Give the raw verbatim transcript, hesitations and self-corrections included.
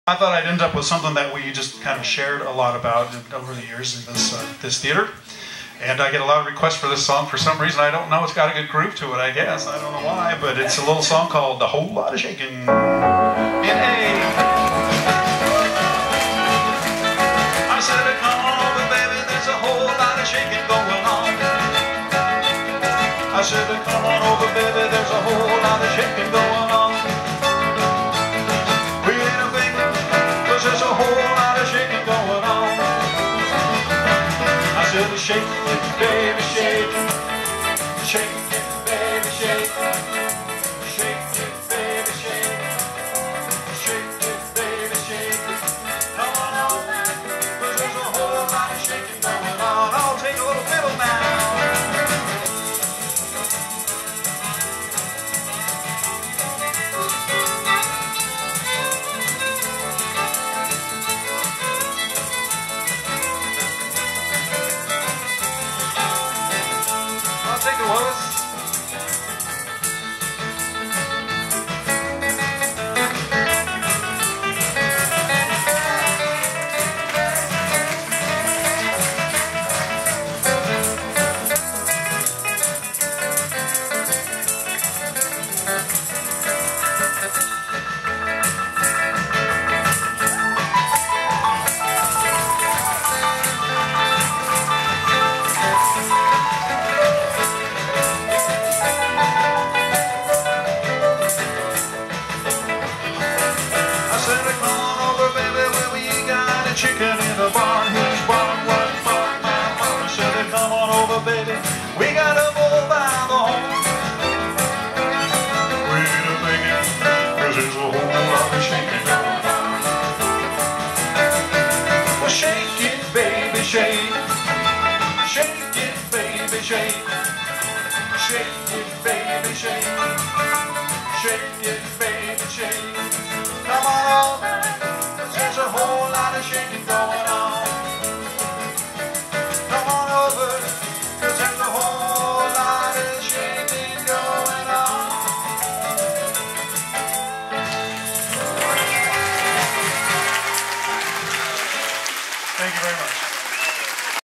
I thought I'd end up with something that we just kind of shared a lot about over the years in this uh, this theater. And I get a lot of requests for this song. For some reason, I don't know. It's got a good groove to it, I guess. I don't know why, but it's a little song called "A Whole Lot of Shaking." In A. I said, "Come on over, baby. There's a whole lot of shaking going on." I said, "Come on over, baby. There's a whole lot of shaking going on." We ain't a thing, 'cause there's a whole lot of shaking going on. I said, "Shake it, baby, shake it. Shake it, baby, shake it. Shake it, baby, shake it. Shake it, baby, shake it. Come on over, 'cause there's a whole lot of shaking going on." I'll take a little fiddle now. Take it, Willis. Chicken in the barn, who's barn, what barn, my mama said, "Come on over, baby, we got a bull by the horn." We ain't a thinking, 'cause there's a whole lot of shaking going on. Well, shake it, baby, shake. Shake it, baby, shake. Shake it, baby, shake. Shake it, baby, shake. Come on over, 'cause there's a whole lot of shaking.